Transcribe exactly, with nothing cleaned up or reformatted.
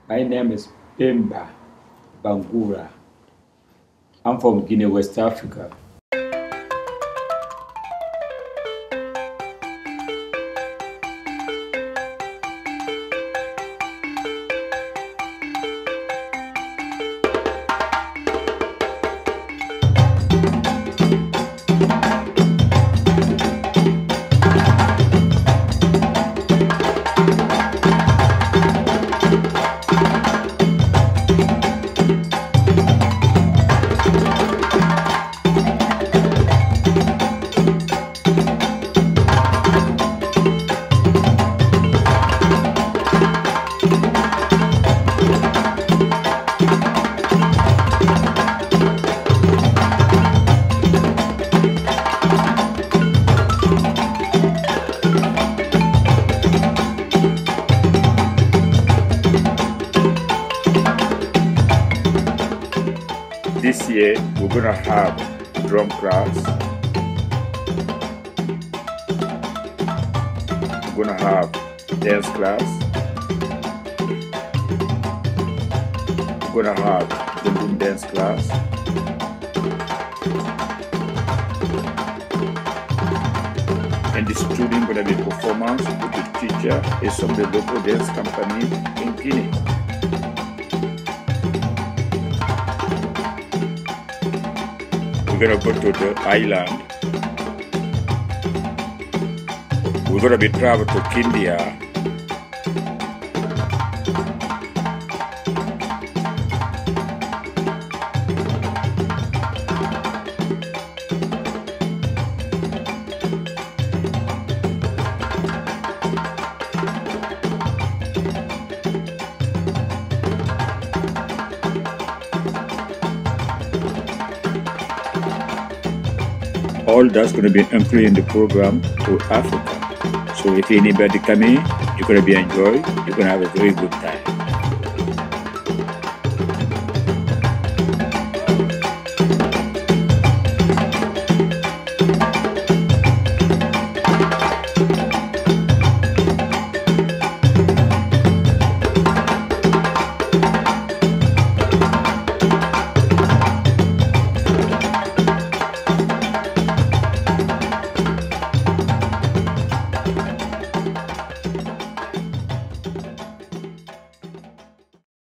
My name is Pemba Bangoura. I'm from Guinea, West Africa. This year, we're going to have drum class, we're going to have dance class, we're going to have the boom dance class, and the student going to be performance with the teacher is from the local dance company in Guinea. We're gonna go to the island. We're gonna be travel to Kindia. All that's going to be included in the program to Africa. So if anybody come in, you're going to be enjoyed, you're going to have a very good time.